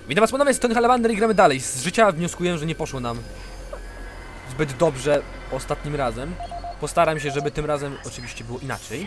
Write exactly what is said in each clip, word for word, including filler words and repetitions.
Witam was ponownie, z Tony Halabander i gramy dalej. Z życia wnioskuję, że nie poszło nam zbyt dobrze ostatnim razem. Postaram się, żeby tym razem oczywiście było inaczej.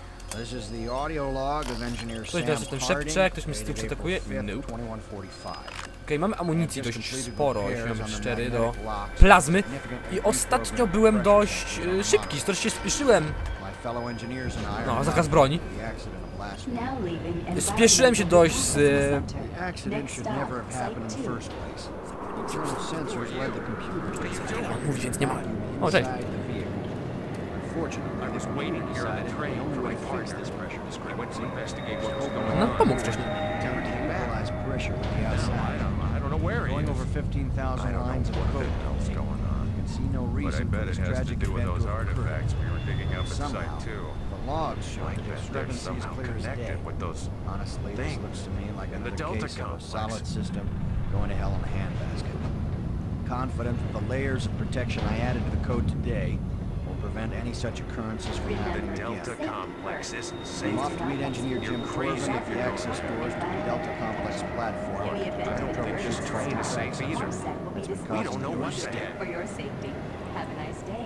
Ktoś nas ten szepcze, ktoś mnie z tyłu przetakuje. Nope. Okej, mamy amunicji dość sporo, jeśli mam być szczery, do plazmy. I ostatnio byłem dość y, szybki, stąd się spieszyłem. No, zakaz broni. Spieszyłem się dość z... Y, mówi, więc nie ma. O, cześć. No, pomógł wcześniej. Logs show the discrepancy is clear as day. Honestly, this looks to me like another case of a solid system going to hell in a handbasket. Confident that the layers of protection I added to the code today will prevent any such occurrences from happening again. The Delta Complex isn't safe. I'm off to meet engineer Jim Corbin at the access doors to the Delta Complex platform. I don't think this train is safe either. We don't know what's dead. For your safety. Have a nice day.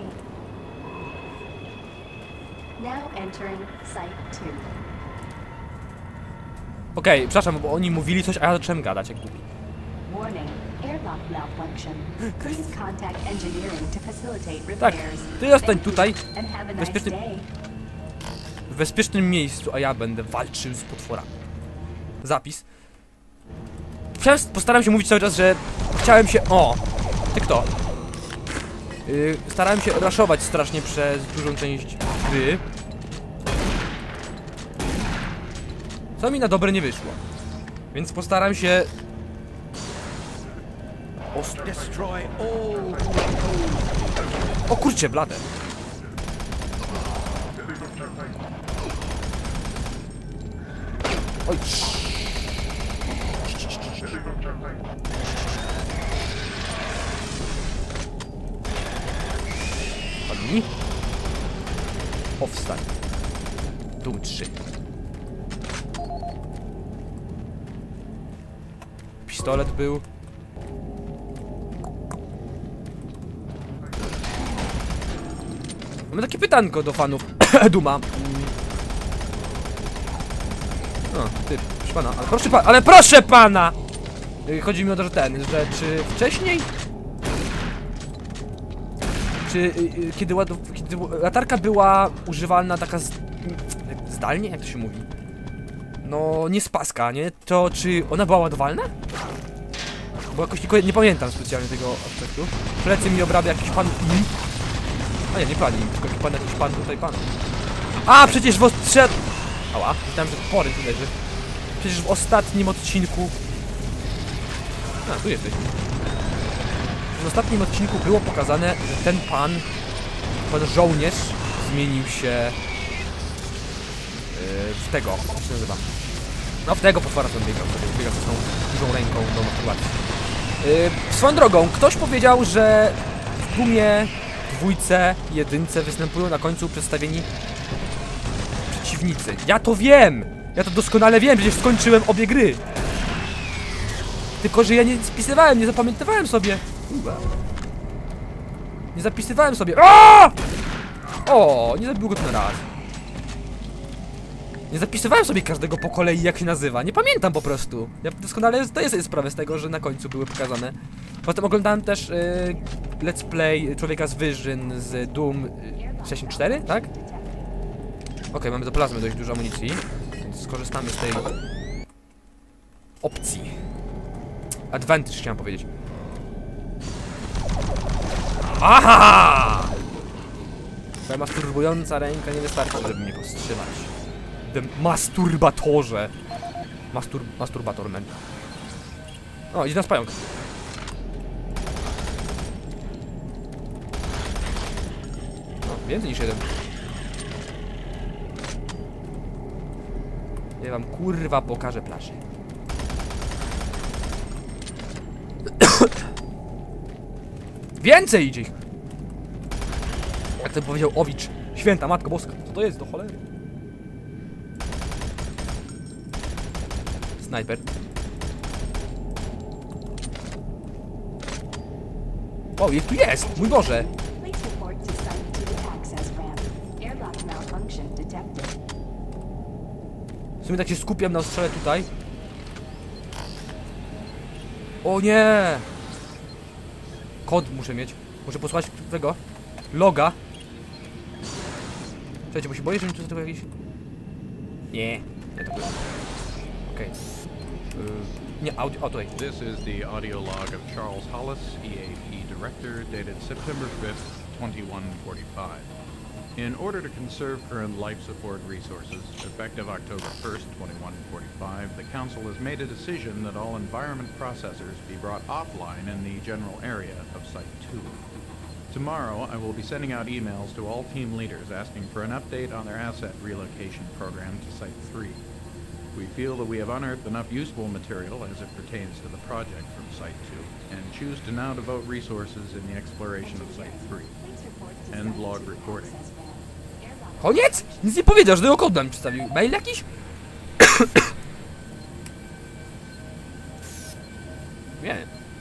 Now entering site two. Okej, okay, przepraszam, bo oni mówili coś, a ja zacząłem gadać jak głupi. Warning, airlock malfunction. Please contact engineering to facilitate Tak, repairs. ty zostań tutaj, And have a w nice bezpiecznym, day. w bezpiecznym miejscu, a ja będę walczył z potworami. Zapis. Chciałem, postaram się mówić cały czas, że chciałem się... O! Ty kto? Yy, starałem się raszować strasznie przez dużą część gry. Co mi na dobre nie wyszło. Więc postaram się... O, o kurczę, blade. Oj. Padnij. Powstań. Dum trzy. Pistolet był. Mamy takie pytanko do fanów Duma. O, ty, proszę pana, ale proszę pana, ale proszę pana! Chodzi mi o to, że ten, że czy wcześniej? Czy kiedy, ładow, kiedy latarka była używalna taka z, zdalnie, jak to się mówi? No, nie z paska, nie? To czy ona była ładowalna? Bo jakoś nie, nie pamiętam specjalnie tego aspektu. Plecy mi obrabia jakiś pan im. A nie, nie pan im, tylko jakiś pan, jakiś pan tutaj pan. A, przecież w ostrze... Ała, myślałem, że pory tu leży. Przecież w ostatnim odcinku... A, tu jesteś. W ostatnim odcinku było pokazane, że ten pan, pan żołnierz zmienił się yy, w tego, jak się nazywa? No w tego potwora co biegał, sobie biegał z tą dużą ręką do masturbacji. Yy, swoją drogą, ktoś powiedział, że w Dumie, dwójce, jedynce występują na końcu przedstawieni przeciwnicy. Ja to wiem! Ja to doskonale wiem, przecież skończyłem obie gry. Tylko, że ja nie spisywałem, nie zapamiętywałem sobie. Nie zapisywałem sobie. O! O, nie zabił go ten raz. Nie zapisywałem sobie każdego po kolei, jak się nazywa. Nie pamiętam po prostu. Ja doskonale zdaję sobie sprawę z tego, że na końcu były pokazane. Potem oglądałem też yy, let's play Człowieka z Wyżyn z Doom sześćdziesiąt cztery, tak? Okej, okay, mamy do plazmy dość dużo amunicji, więc skorzystamy z tej opcji. Advantage chciałem powiedzieć. Aha! Twoja masturbująca ręka nie wystarczy, żeby mnie powstrzymać. Tym masturbatorze. Mastur... Masturbator man. O, idzie nas pająk. O, więcej niż jeden. Ja wam kurwa pokażę plażę. Więcej idzie ich! Jak to powiedział Owicz. Święta Matko Boska. Co to jest do cholery? Snajper. O, ich tu jest! Mój Boże! Please report to site to the access ramp. Airlock malfunction detected. W sumie tak się skupiam na ostrzale tutaj. O nie! Kod muszę mieć. Muszę posłać tego loga. Słuchajcie, bo się boję, że mi tu z tego jakiś... Nie. Nie, to było. Okej. Okay. Nie, audio... O, tutaj. This is the audio log of Charles Hollis, E A P Director, dated September fifth, twenty-one forty-five. In order to conserve current life support resources, effective October first, twenty-one forty-five, the Council has made a decision that all environment processors be brought offline in the general area of Site two. Tomorrow, I will be sending out emails to all team leaders asking for an update on their asset relocation program to Site three. We feel that we have unearthed enough useful material as it pertains to the project from Site two, and choose to now devote resources in the exploration of Site three. End log recording. Koniec? Nic nie powiedział, że tego kod nam przedstawił. Mail jakiś? Nie.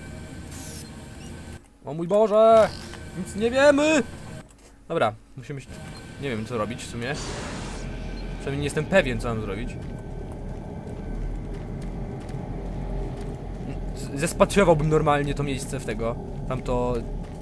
O mój Boże! Nic nie wiemy! Dobra, musimy... Nie wiem co robić w sumie. Przynajmniej nie jestem pewien co mam zrobić. Z zespatriowałbym normalnie to miejsce w tego. Tamto...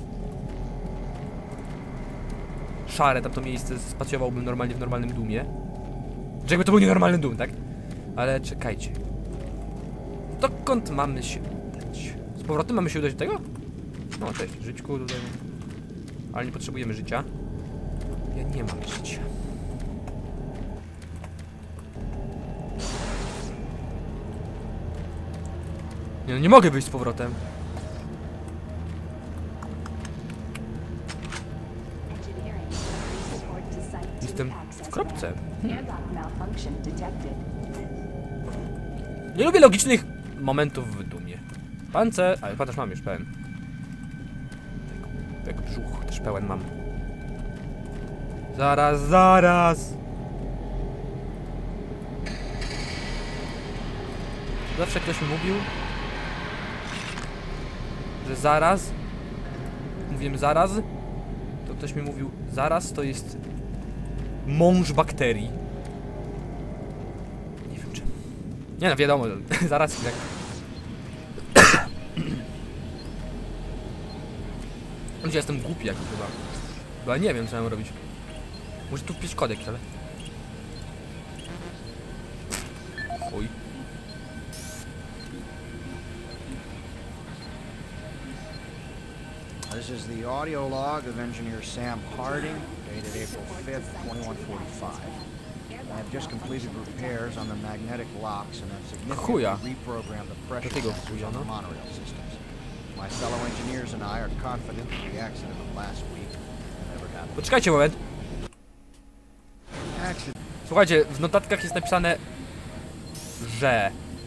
Szare tamto miejsce spatriowałbym normalnie w normalnym Doomie. Że jakby to był nienormalny Doom, tak? Ale czekajcie. Dokąd mamy się udać? Z powrotem mamy się udać do tego? No cześć, żyćku tutaj. Ale nie potrzebujemy życia. Ja nie mam życia. Nie, no nie mogę wyjść z powrotem. Jestem w kropce. Hmm. Nie lubię logicznych momentów w Doomie. Pance... Ale pan też mam już pełen. Jak brzuch też pełen mam. Zaraz, zaraz! Zawsze ktoś mi mówił, że zaraz, mówiłem zaraz, to ktoś mi mówił, zaraz to jest mąż bakterii. Nie wiem czemu. Nie no, wiadomo, zaraz tak. Ludzie, jestem głupi jakiś chyba. Bo ja nie wiem co mam robić. Muszę tu wpić kodek, ale... Chuj. This is the audio log of engineer Sam Harding, dated April fifth, twenty-one forty-five. I have just completed repairs on the magnetic locks and have significantly Chuja. reprogrammed the pressure Takiego sensors chuja, on no. the monorail systems. My fellow engineers and I are confident that the accident of last week never happened. Poczekajcie moment. Accident. Słuchajcie, w notatkach jest napisane, że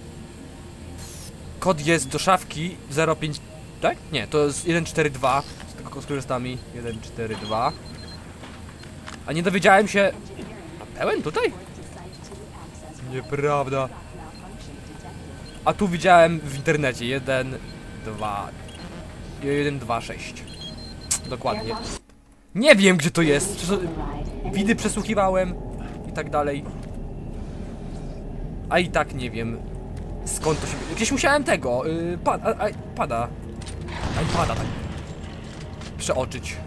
kod jest do szafki zero pięć, tak? Nie, to jest jeden cztery dwa, z tego skorzystamy, jeden cztery dwa. A nie dowiedziałem się... A pełen tutaj? Nieprawda. A tu widziałem w internecie jeden dwa jeden dwa sześć. Dokładnie. Nie wiem gdzie to jest. Widy przesłuchiwałem i tak dalej. A i tak nie wiem skąd to się... Gdzieś musiałem tego, yy, pad, a, a, pada. A pada tak przeoczyć.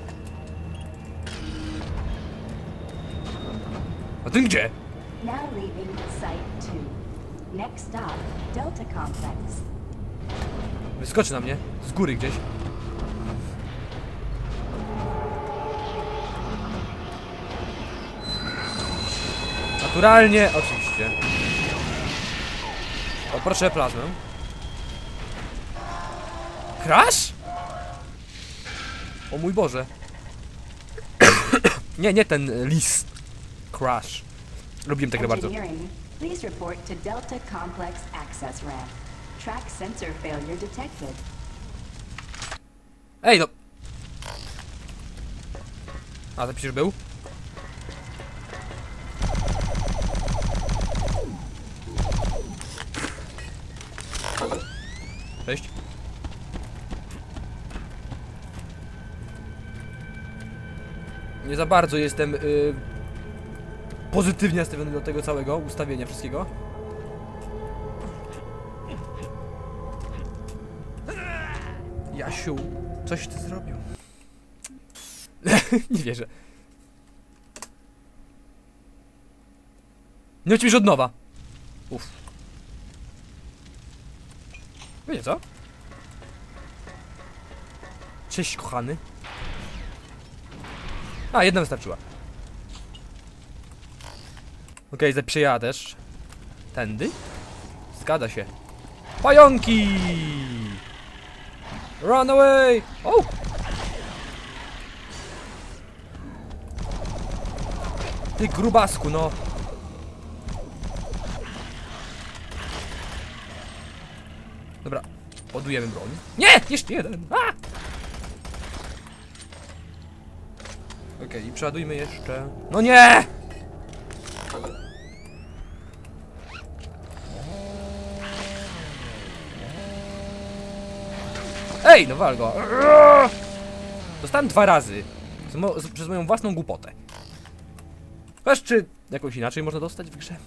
A ty gdzie? Now leaving Site two. Next stop, Delta Complex. Wyskoczy na mnie, z góry gdzieś. Naturalnie, oczywiście. O, proszę plazmę. Crash? O mój Boże. Nie, nie ten lis. Crash. Lubiłem tę grę bardzo. Engineering, please report to Delta Complex access ramp. Track sensor failure detected. Ej no. A, zapis już był? Cześć. nie za bardzo jestem y, pozytywnie nastawiony do tego całego ustawienia wszystkiego. Jasiu, coś ty zrobił. Nie wierzę. Nie ucisz od nowa. Uff. Wiecie co? Cześć, kochany. A, jedna wystarczyła. Okej, okay, zapiszę ja też. Tędy? Zgadza się. Pająki! Run away! O! Ty grubasku, no. Dobra, ładujemy broń. Nie! Jeszcze jeden! A! Okej, okay, i przeładujmy jeszcze. No nie! Ej, no wal go. Dostałem dwa razy. Z mo z przez moją własną głupotę. Wiesz, czy jakoś inaczej można dostać w grze?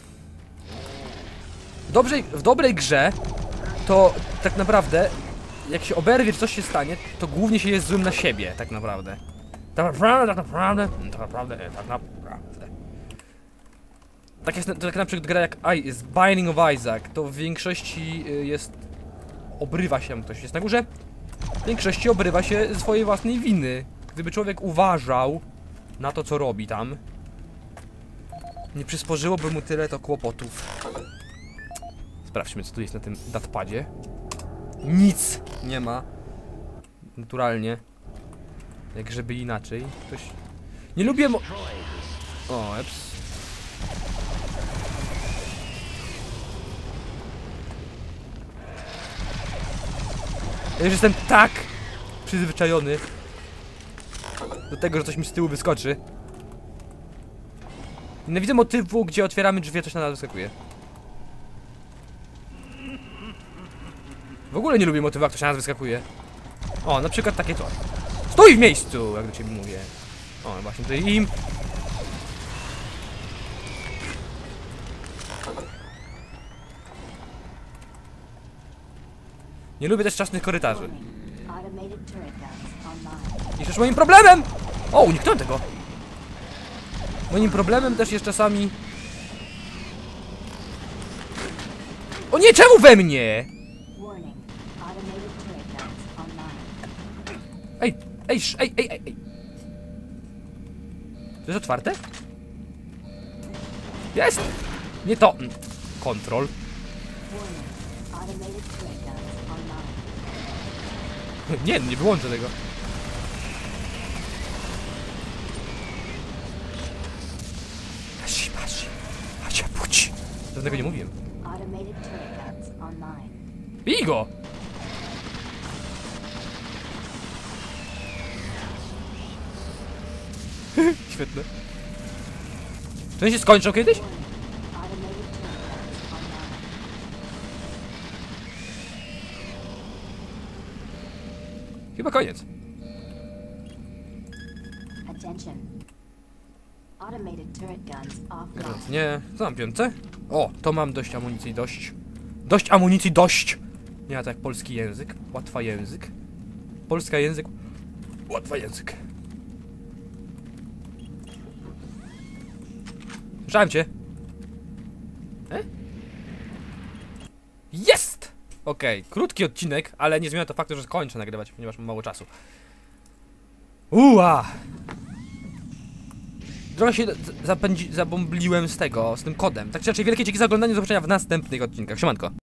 W dobrej, w dobrej grze to tak naprawdę, jak się oberwie, czy coś się stanie, to głównie się jest złym na siebie, tak naprawdę. Tak naprawdę, tak naprawdę, tak naprawdę, tak naprawdę. Tak jest, to tak na przykład gra jak I, jest Binding of Isaac, to w większości jest, obrywa się, ktoś jest na górze, w większości obrywa się ze swojej własnej winy. Gdyby człowiek uważał na to, co robi tam, nie przysporzyłoby mu tyle to kłopotów. Sprawdźmy, co tu jest na tym datpadzie. Nic nie ma. Naturalnie. Jak żeby inaczej. Ktoś... Nie lubię mo... O, eps. Ja już jestem tak przyzwyczajony do tego, że coś mi z tyłu wyskoczy. Nienawidzę motywu, gdzie otwieramy drzwi, a coś na nas wyskakuje. W ogóle nie lubię motywu, jak ktoś na nas wyskakuje. O, na przykład takie coś. Stój w miejscu, jak do ciebie mówię. O, właśnie tutaj im. Nie lubię też czasnych korytarzy. I też moim problemem! O, uniknąłem tego! Moim problemem też jest czasami... O nie, czemu we mnie? Ej, ej, ej, ej, ej, ej. To jest otwarte? Jest! Nie to... Kontrol. Nie, nie wyłączę tego. Patrz, patrz. Patrz, patrz. Żadnego nie mówiłem. Bij go! Świetne. Czy oni się skończą kiedyś? Chyba koniec. Nie, co mam piątce? O, to mam dość amunicji, dość. Dość amunicji, dość! Nie, to jak polski język. Łatwa język. Polska język. Łatwa język. Słyszałem cię. E? Jest! Okej, okay. Krótki odcinek, ale nie zmienia to faktu, że kończę nagrywać, ponieważ mam mało czasu. Uła! Trochę się zapędzi, zabombliłem z tego, z tym kodem. Tak czy raczej, wielkie dzięki za oglądanie, do zobaczenia w następnych odcinkach. Siemanko.